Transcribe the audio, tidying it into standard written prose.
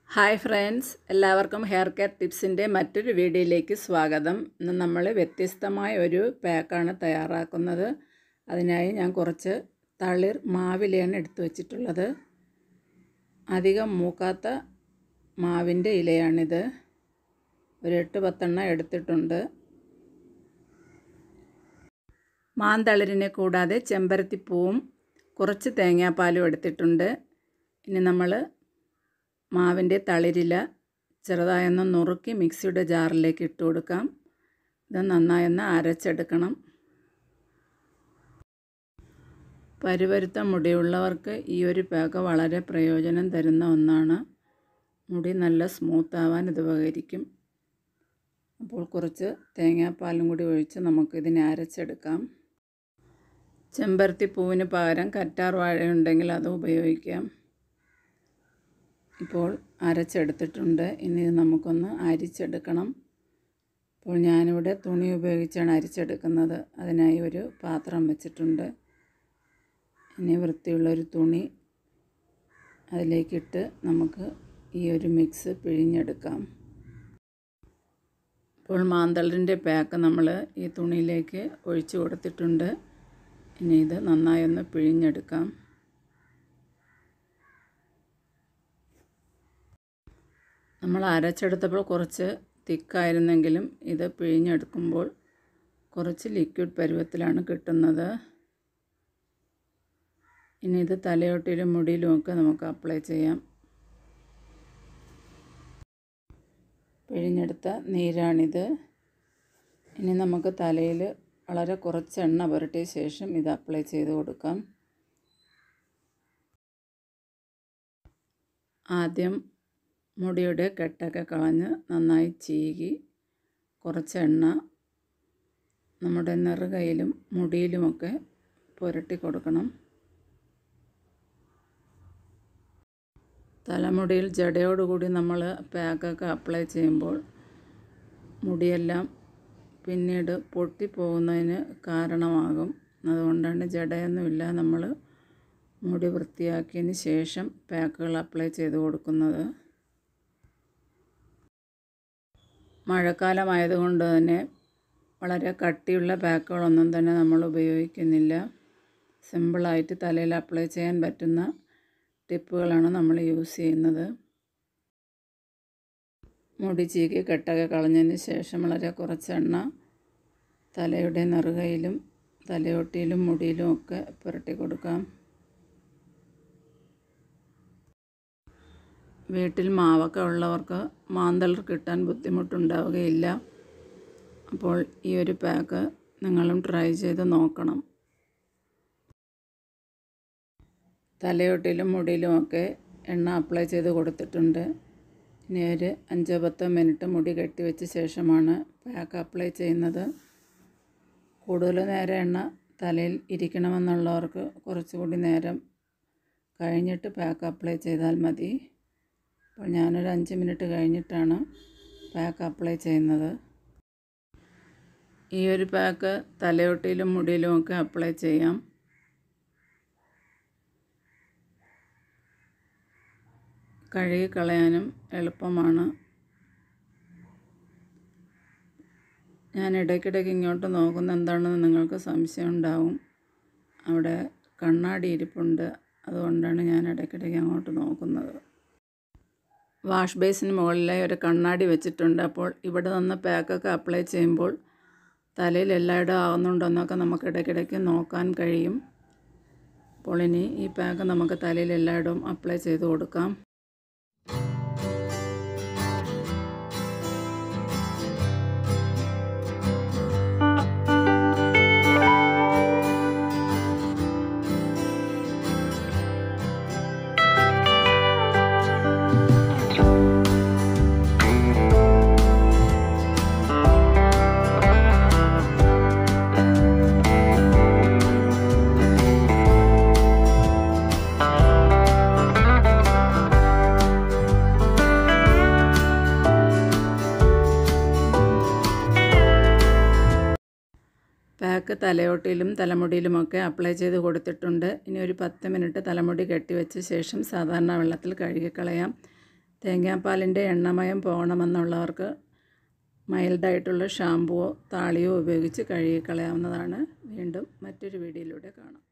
Hi friends, എല്ലാവർക്കും hair care ടിപ്സിൻ്റെ മറ്റൊരു വീഡിയോയിലേക്ക് സ്വാഗതം. ഇന്ന് നമ്മൾ വ്യത്യസ്തമായ ഒരു പാക്കാണ് തയ്യാറാക്കുന്നത്. അതിനായി ഞാൻ കുറച്ച് തളിർ മാവിലയാണ് എടുത്തു വച്ചിട്ടുള്ളത്. അധികം മൂക്കാത്ത മാവിൻ്റെ ഇലയാണിത്. ഒരു 8-10 എടുത്തിട്ടുണ്ട്. മാന്തളിരിനെ കൂടാതെ ചെമ്പരത്തിപ്പൂവും കുറച്ച് തേങ്ങാപ്പാലും എടുത്തിട്ടുണ്ട്. ഇനി നമ്മൾ മാവിൻ്റെ തളിരില ചെറുതായൊന്ന് നുറുക്കി മിക്സിയുടെ ജാറിലേക്ക് ഇട്ട് കൊടുക്കാം. ഇത് നന്നായൊന്ന് അരച്ചെടുക്കണം. പരുപരുത്ത മുടിയുള്ളവർക്ക് ഈ ഒരു പാക്ക് വളരെ പ്രയോജനം തരുന്ന ഒന്നാണ്. മുടി നല്ല സ്മൂത്താവാൻ ഇത് ഉപകരിക്കും. അപ്പോൾ കുറച്ച് തേങ്ങാപ്പാലും കൂടി ഒഴിച്ച് നമുക്കിതിനെ അരച്ചെടുക്കാം. ചെമ്പരത്തിപ്പൂവിന് പകരം കറ്റാർ വാഴയുണ്ടെങ്കിൽ അത് ഉപയോഗിക്കാം. ഇപ്പോൾ അരച്ചെടുത്തിട്ടുണ്ട്. ഇനി നമുക്കൊന്ന് അരിച്ചെടുക്കണം. അപ്പോൾ ഞാനിവിടെ തുണി ഉപയോഗിച്ചാണ് അരിച്ചെടുക്കുന്നത്. അതിനായി ഒരു പാത്രം വെച്ചിട്ടുണ്ട്. ഇനി വൃത്തിയുള്ളൊരു തുണി അതിലേക്കിട്ട് നമുക്ക് ഈ ഒരു മിക്സ് പിഴിഞ്ഞെടുക്കാം. ഇപ്പോൾ മാന്തളിരിൻ്റെ പാക്ക് നമ്മൾ ഈ തുണിയിലേക്ക് ഒഴിച്ചു കൊടുത്തിട്ടുണ്ട്. ഇനി ഇത് നന്നായി ഒന്ന് പിഴിഞ്ഞെടുക്കാം. നമ്മൾ അരച്ചെടുത്തപ്പോൾ കുറച്ച് തിക്കായിരുന്നെങ്കിലും ഇത് പിഴിഞ്ഞെടുക്കുമ്പോൾ കുറച്ച് ലിക്വിഡ് പരുവത്തിലാണ് കിട്ടുന്നത്. ഇനി ഇത് തലയോട്ടിയിലും മുടിയിലുമൊക്കെ നമുക്ക് അപ്ലൈ ചെയ്യാം. പിഴിഞ്ഞെടുത്ത നീരാണിത്. ഇനി നമുക്ക് തലയിൽ വളരെ കുറച്ച് എണ്ണ പുരട്ടിയ ശേഷം ഇത് അപ്ലൈ ചെയ്ത് കൊടുക്കാം. ആദ്യം മുടിയുടെ കെട്ടൊക്കെ കളഞ്ഞ് നന്നായി ചീകി കുറച്ച് എണ്ണ നമ്മുടെ നെറുകയിലും മുടിയിലുമൊക്കെ പുരട്ടി കൊടുക്കണം. തലമുടിയിൽ ജടയോടുകൂടി നമ്മൾ പാക്കൊക്കെ അപ്ലൈ ചെയ്യുമ്പോൾ മുടിയെല്ലാം പിന്നീട് പൊട്ടിപ്പോകുന്നതിന് കാരണമാകും. അതുകൊണ്ടാണ് ജടയൊന്നുമില്ല നമ്മൾ മുടി വൃത്തിയാക്കിയതിന് ശേഷം പാക്കുകൾ അപ്ലൈ ചെയ്ത് കൊടുക്കുന്നത്. മഴക്കാലമായതുകൊണ്ട് തന്നെ വളരെ കട്ടിയുള്ള പാക്കുകളൊന്നും തന്നെ നമ്മൾ ഉപയോഗിക്കുന്നില്ല. സിമ്പിളായിട്ട് തലയിൽ അപ്ലൈ ചെയ്യാൻ പറ്റുന്ന ടിപ്പുകളാണ് നമ്മൾ യൂസ് ചെയ്യുന്നത്. മുടി ചീകി കെട്ടൊക്കെ കളഞ്ഞതിന് ശേഷം വളരെ കുറച്ച് എണ്ണ തലയുടെ നെറുകയിലും തലയോട്ടിയിലും മുടിയിലും ഒക്കെ പുരട്ടി കൊടുക്കാം. വീട്ടിൽ മാവൊക്കെ ഉള്ളവർക്ക് മാന്തളിർ കിട്ടാൻ ബുദ്ധിമുട്ടുണ്ടാവുകയില്ല. അപ്പോൾ ഈ ഒരു പാക്ക് നിങ്ങളും ട്രൈ ചെയ്ത് നോക്കണം. തലയോട്ടിലും മുടിയിലുമൊക്കെ എണ്ണ അപ്ലൈ ചെയ്ത് കൊടുത്തിട്ടുണ്ട്. ഇനി ഒരു 5-10 മിനിറ്റ് മുടി കെട്ടിവെച്ച ശേഷമാണ് പാക്ക് അപ്ലൈ ചെയ്യുന്നത്. കൂടുതൽ നേരം എണ്ണ തലയിൽ ഇരിക്കണമെന്നുള്ളവർക്ക് കുറച്ചുകൂടി നേരം കഴിഞ്ഞിട്ട് പാക്ക് അപ്ലൈ ചെയ്താൽ മതി. അപ്പോൾ ഞാനൊരു 5 മിനിറ്റ് കഴിഞ്ഞിട്ടാണ് പാക്ക് അപ്ലൈ ചെയ്യുന്നത്. ഈ ഒരു പാക്ക് തലയോട്ടിയിലും മുടിയിലുമൊക്കെ അപ്ലൈ ചെയ്യാം. കഴുകി കളയാനും എളുപ്പമാണ്. ഞാൻ ഇടയ്ക്കിടയ്ക്ക് ഇങ്ങോട്ട് നോക്കുന്ന എന്താണെന്ന് നിങ്ങൾക്ക് സംശയം ഉണ്ടാവും. അവിടെ കണ്ണാടി ഇരിപ്പുണ്ട്. അതുകൊണ്ടാണ് ഞാൻ ഇടയ്ക്കിടയ്ക്ക് അങ്ങോട്ട് നോക്കുന്നത്. വാഷ് ബേസിന് മുകളിലായി ഒരു കണ്ണാടി വെച്ചിട്ടുണ്ട്. അപ്പോൾ ഇവിടെ നിന്ന് പാക്കൊക്കെ അപ്ലൈ ചെയ്യുമ്പോൾ തലയിൽ എല്ലായിടും ആകുന്നുണ്ടോയെന്നൊക്കെ നമുക്ക് ഇടയ്ക്കിടയ്ക്ക് നോക്കാൻ കഴിയും. അപ്പോൾ ഇനി ഈ പാക്ക് നമുക്ക് തലയിൽ എല്ലായിടവും അപ്ലൈ ചെയ്ത് കൊടുക്കാം. പാക്ക് തലയോട്ടിയിലും തലമുടിയിലുമൊക്കെ അപ്ലൈ ചെയ്ത് കൊടുത്തിട്ടുണ്ട്. ഇനി ഒരു 10 മിനിറ്റ് തലമുടി കെട്ടിവെച്ച ശേഷം സാധാരണ വെള്ളത്തിൽ കഴുകിക്കളയാം. തേങ്ങാപ്പാലിൻ്റെ എണ്ണമയം പോകണമെന്നുള്ളവർക്ക് മൈൽഡായിട്ടുള്ള ഷാമ്പുവോ താളിയോ ഉപയോഗിച്ച് കഴുകിക്കളയാവുന്നതാണ്. വീണ്ടും മറ്റൊരു വീഡിയോയിലൂടെ കാണാം.